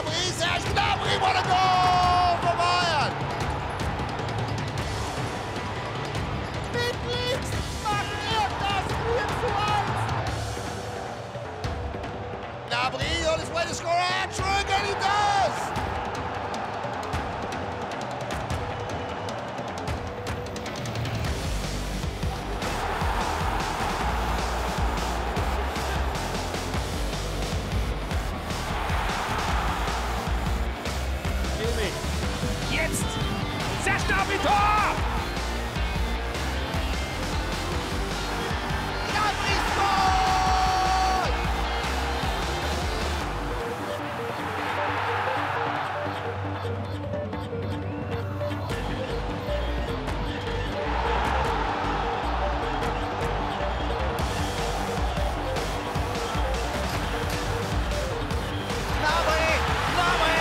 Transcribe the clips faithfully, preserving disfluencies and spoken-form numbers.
Gnabry, Serge Gnabry, what a goal for Bayern! Mit links macht er das vier zu eins! Gnabry on his way to score a hat-trick, and he does! Jetzt! Serge Gnabry, Tor! Gnabry scored! Gnabry! Gnabry!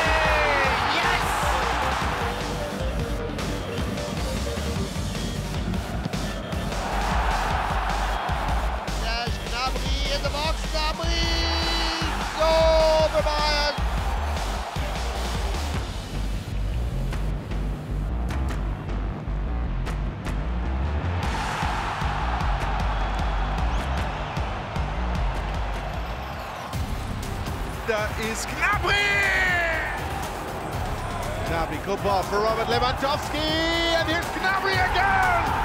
In the box, Gnabry! Goal for Bayern! Da ist Gnabry! Gnabry, good ball for Robert Lewandowski, and here's Gnabry again!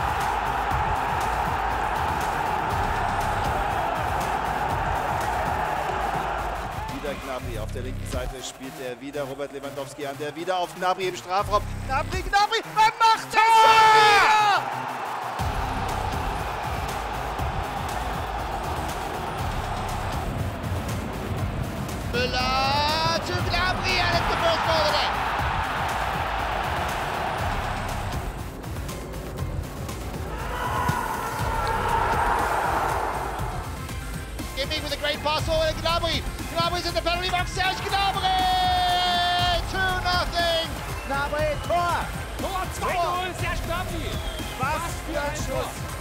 Gnabry auf der linken Seite spielt er wieder Robert Lewandowski an, der wieder auf Gnabry im Strafraum. Gnabry, Gnabry, er macht es wieder! Müller to Gnabry, and it's the first goal of the day. Giving with a great pass over to Gnabry. Gnabry's in the penalty box. Serge Gnabry! two nothing! Gnabry, Tor! Tor, zwei null, Serge Gnabry! Was für ein Schuss!